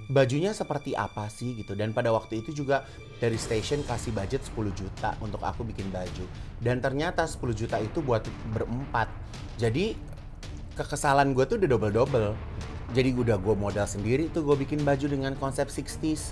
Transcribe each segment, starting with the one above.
bajunya seperti apa sih gitu. Dan pada waktu itu juga dari station kasih budget 10 juta untuk aku bikin baju. Dan ternyata 10 juta itu buat berempat. Jadi kekesalan gue tuh udah double-double. Jadi udah gue modal sendiri tuh gue bikin baju dengan konsep 60s.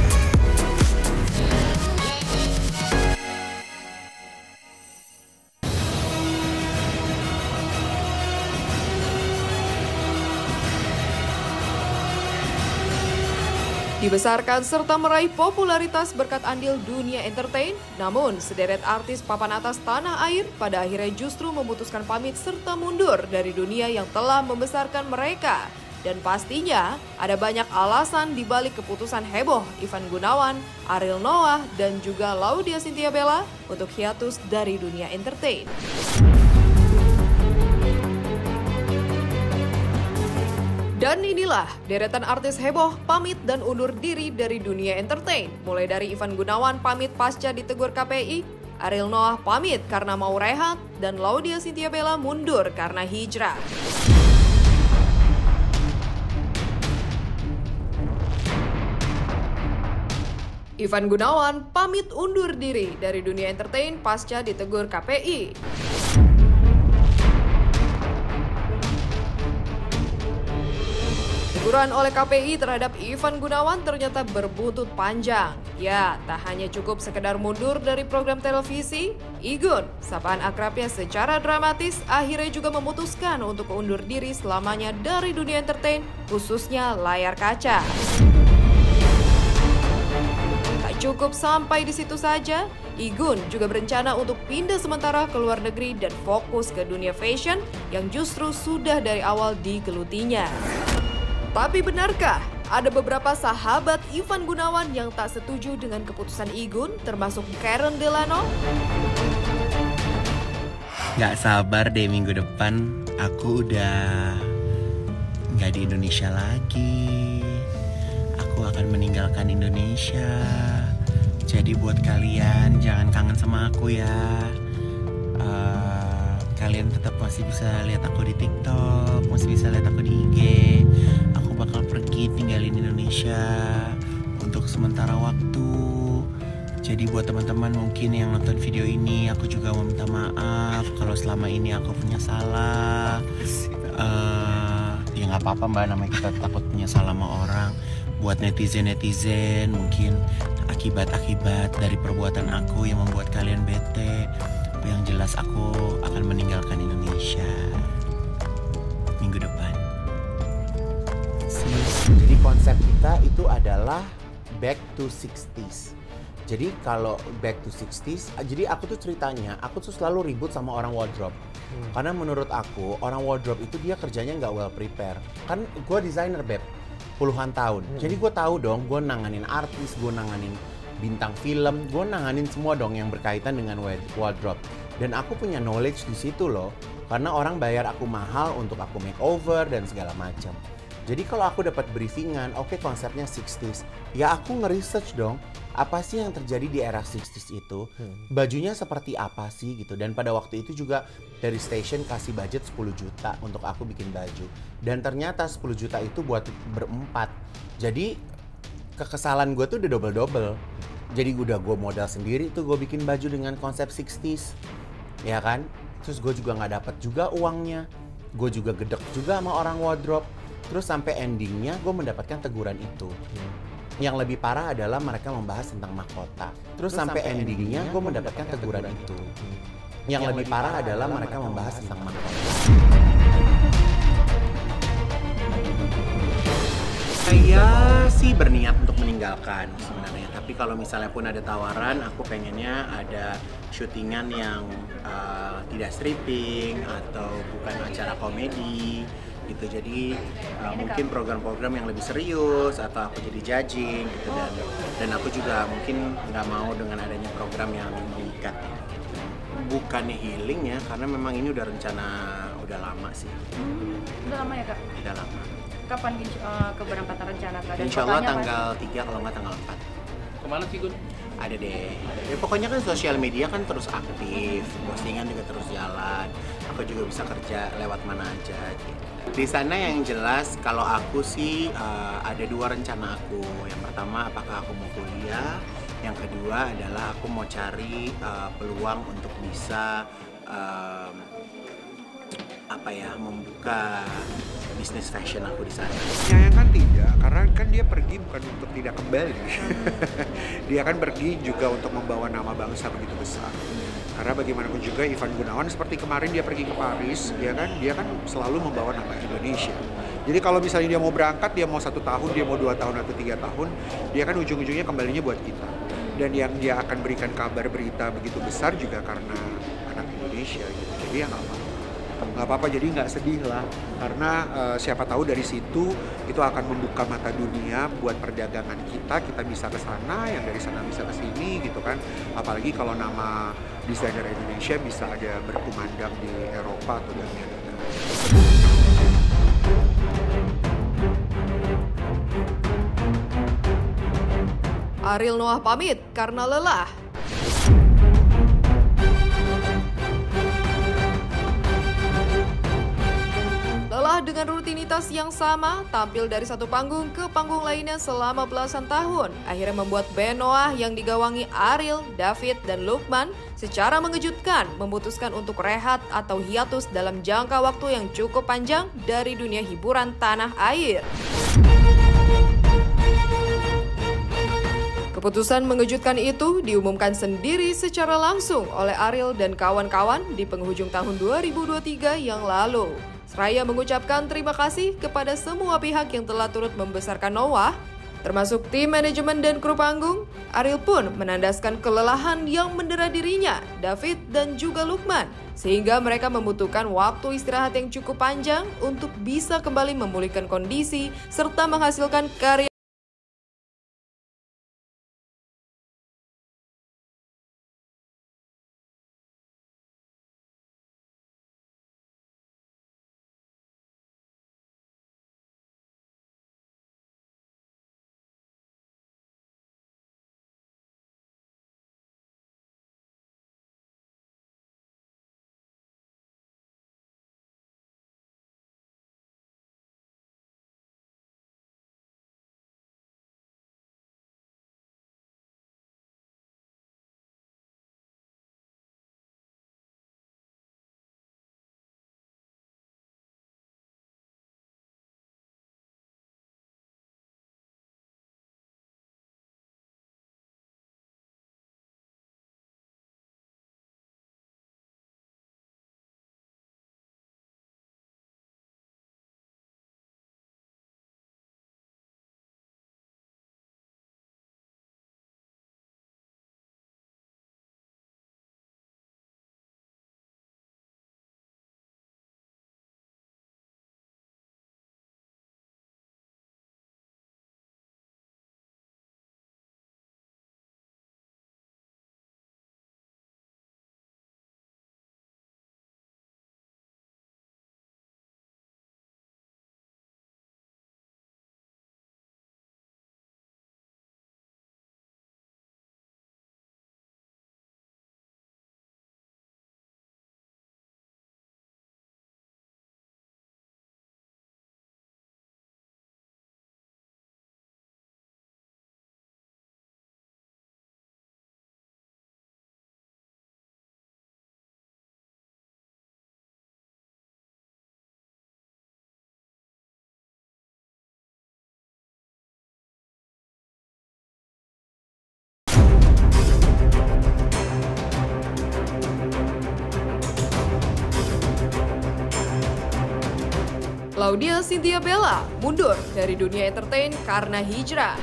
Dibesarkan serta meraih popularitas berkat andil dunia entertain, namun sederet artis papan atas tanah air pada akhirnya justru memutuskan pamit serta mundur dari dunia yang telah membesarkan mereka. Dan pastinya ada banyak alasan di balik keputusan heboh Ivan Gunawan, Ariel Noah, dan juga Laudya Chintya Bella untuk hiatus dari dunia entertain. Dan inilah deretan artis heboh pamit dan undur diri dari dunia entertain. Mulai dari Ivan Gunawan pamit pasca ditegur KPI, Ariel Noah pamit karena mau rehat, dan Laudya Chintya Bella mundur karena hijrah. Ivan Gunawan pamit undur diri dari dunia entertain pasca ditegur KPI. Teguran oleh KPI terhadap Ivan Gunawan ternyata berbuntut panjang. Ya, tak hanya cukup sekedar mundur dari program televisi, Igun, sapaan akrabnya secara dramatis, akhirnya juga memutuskan untuk undur diri selamanya dari dunia entertain, khususnya layar kaca. Tak cukup sampai di situ saja, Igun juga berencana untuk pindah sementara ke luar negeri dan fokus ke dunia fashion yang justru sudah dari awal digelutinya. Tapi benarkah ada beberapa sahabat Ivan Gunawan yang tak setuju dengan keputusan Igun, termasuk Karen Delano? Gak sabar deh minggu depan aku udah gak di Indonesia lagi. Aku akan meninggalkan Indonesia. Jadi buat kalian jangan kangen sama aku ya. Kalian tetap masih bisa lihat aku di TikTok, masih bisa lihat aku di IG. Aku bakal pergi tinggalin Indonesia untuk sementara waktu. Jadi buat teman-teman mungkin yang nonton video ini, aku juga mau minta maaf kalau selama ini aku punya salah. Ya nggak apa-apa mbak, namanya kita takut punya salah sama orang. Buat netizen mungkin akibat-akibat dari perbuatan aku yang membuat kalian bete. Yang jelas aku akan meninggalkan Indonesia minggu depan. Jadi konsep kita itu adalah back to 60s. Jadi kalau back to 60s, jadi aku tuh ceritanya, aku tuh selalu ribut sama orang wardrobe. Karena menurut aku, orang wardrobe itu dia kerjanya nggak well prepare. Kan gue desainer beb, puluhan tahun. Jadi gue tahu dong, gue nanganin artis, gue nanganin bintang film, gue nanganin semua dong yang berkaitan dengan wardrobe. Dan aku punya knowledge di situ loh, karena orang bayar aku mahal untuk aku makeover dan segala macam. Jadi kalau aku dapat briefingan, oke, konsepnya 60s, ya aku nge-research dong, apa sih yang terjadi di era 60s itu, bajunya seperti apa sih gitu. Dan pada waktu itu juga dari station kasih budget 10 juta untuk aku bikin baju. Dan ternyata 10 juta itu buat berempat. Jadi kekesalan gue tuh udah double-double. Jadi udah gue modal sendiri tuh gue bikin baju dengan konsep 60s, ya kan? Terus gue juga nggak dapet juga uangnya, gue juga gedek juga sama orang wardrobe. Terus sampai endingnya gue mendapatkan teguran itu. Yang lebih parah adalah mereka membahas tentang mahkota. Terus sampai endingnya gue mendapatkan teguran itu. Yang lebih parah adalah mereka membahas tentang mahkota. Saya sih berniat untuk meninggalkan sebenarnya. Tapi kalau misalnya pun ada tawaran, aku pengennya ada syutingan yang tidak stripping atau bukan acara komedi gitu. Jadi mungkin program-program yang lebih serius atau aku jadi judging gitu. Dan aku juga mungkin nggak mau dengan adanya program yang mengikat. Bukannya healing ya, karena memang ini udah rencana udah lama sih. Udah lama ya kak? Udah lama. Kapan keberangkatan rencana kak? Insya Allah tanggal 3 kalau nggak tanggal 4. Kemana sih Gun? Ada deh. Ya, pokoknya kan sosial media kan terus aktif, postingan juga terus jalan. Aku juga bisa kerja lewat mana aja. Gitu. Di sana yang jelas kalau aku sih ada 2 rencana aku. Yang pertama apakah aku mau kuliah, yang kedua adalah aku mau cari peluang untuk bisa membuka bisnis fashion aku di sana. Menyayangkan tidak, karena kan dia pergi bukan untuk tidak kembali. Dia kan pergi juga untuk membawa nama bangsa begitu besar. Karena bagaimanapun juga Ivan Gunawan seperti kemarin dia pergi ke Paris, dia kan selalu membawa nama Indonesia. Jadi kalau misalnya dia mau berangkat, dia mau 1 tahun, dia mau 2 tahun atau 3 tahun, dia kan ujung-ujungnya kembalinya buat kita. Dan yang dia akan berikan kabar berita begitu besar juga karena anak Indonesia gitu. Jadi ya nggak apa-apa, jadi nggak sedih lah, karena siapa tahu dari situ itu akan membuka mata dunia buat perdagangan kita bisa ke sana, yang dari sana bisa ke sini gitu kan, apalagi kalau nama desainer Indonesia bisa ada berkumandang di Eropa atau di Amerika. Ariel Noah pamit karena lelah. Lelah dengan rutinitas yang sama, tampil dari satu panggung ke panggung lainnya selama belasan tahun, akhirnya membuat band Noah yang digawangi Ariel, David, dan Lukman secara mengejutkan memutuskan untuk rehat atau hiatus dalam jangka waktu yang cukup panjang dari dunia hiburan tanah air. Keputusan mengejutkan itu diumumkan sendiri secara langsung oleh Ariel dan kawan-kawan di penghujung tahun 2023 yang lalu. Seraya mengucapkan terima kasih kepada semua pihak yang telah turut membesarkan Noah, termasuk tim manajemen dan kru panggung. Ariel pun menandaskan kelelahan yang mendera dirinya, David dan juga Lukman, sehingga mereka membutuhkan waktu istirahat yang cukup panjang untuk bisa kembali memulihkan kondisi serta menghasilkan karya. Laudya Chintya Bella mundur dari dunia entertain karena hijrah.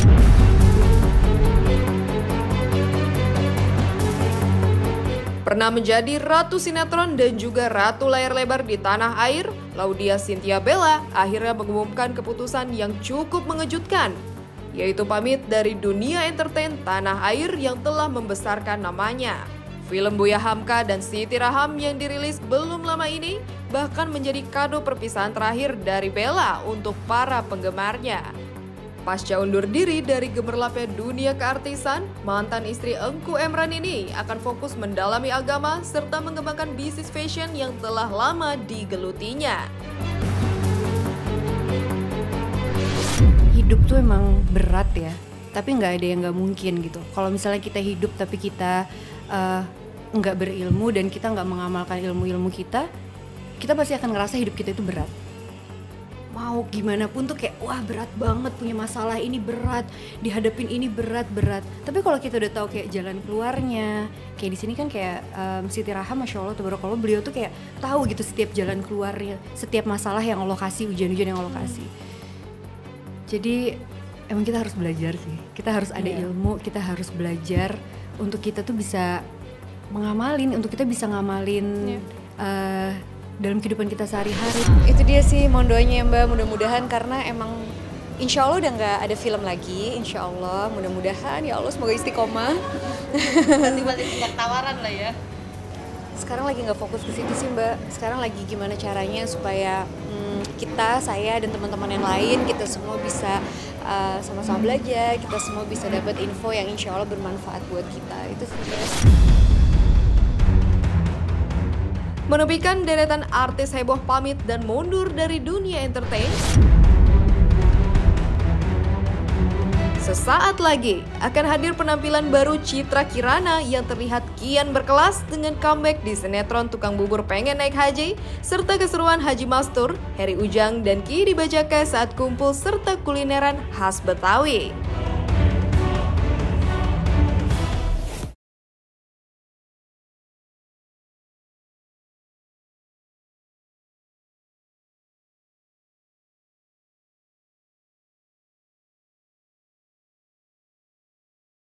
Pernah menjadi ratu sinetron dan juga ratu layar lebar di tanah air, Laudya Chintya Bella akhirnya mengumumkan keputusan yang cukup mengejutkan, yaitu pamit dari dunia entertain tanah air yang telah membesarkan namanya. Film Buya Hamka dan Siti Raham yang dirilis belum lama ini bahkan menjadi kado perpisahan terakhir dari Bella untuk para penggemarnya. Pasca undur diri dari gemerlapnya dunia keartisan, mantan istri Engku Emran ini akan fokus mendalami agama serta mengembangkan bisnis fashion yang telah lama digelutinya. Hidup tuh emang berat ya, tapi nggak ada yang nggak mungkin gitu. Kalau misalnya kita hidup tapi kita nggak berilmu dan kita nggak mengamalkan ilmu-ilmu kita pasti akan ngerasa hidup kita itu berat. Mau gimana pun tuh kayak wah berat banget, punya masalah ini berat, dihadapin ini berat. Tapi kalau kita udah tahu kayak jalan keluarnya, kayak di sini kan kayak Siti Raham, masya Allah, tabarakallah, beliau tuh kayak tahu gitu setiap jalan keluarnya, setiap masalah yang Allah kasih, ujian-ujian yang Allah kasih. Jadi emang kita harus belajar sih, kita harus ada ilmu, kita harus belajar untuk kita tuh bisa mengamalin, untuk kita bisa ngamalin dalam kehidupan kita sehari-hari. Itu dia sih mohon doanya ya Mbak, mudah-mudahan karena emang insya Allah udah nggak ada film lagi, insya Allah mudah-mudahan ya Allah semoga istiqomah. Masih banyak tawaran lah ya. Sekarang lagi nggak fokus ke situ sih Mbak, sekarang lagi gimana caranya supaya kita, saya dan teman-teman yang lain kita semua bisa sama-sama belajar, kita semua bisa dapat info yang insya Allah bermanfaat buat kita. Itu sih guys. Menepikan deretan artis heboh pamit dan mundur dari dunia entertain, sesaat lagi akan hadir penampilan baru Citra Kirana yang terlihat kian berkelas dengan comeback di sinetron Tukang Bubur Pengen Naik Haji, serta keseruan Haji Mastur, Heri Ujang, dan Ki Dibajaka saat kumpul serta kulineran khas Betawi.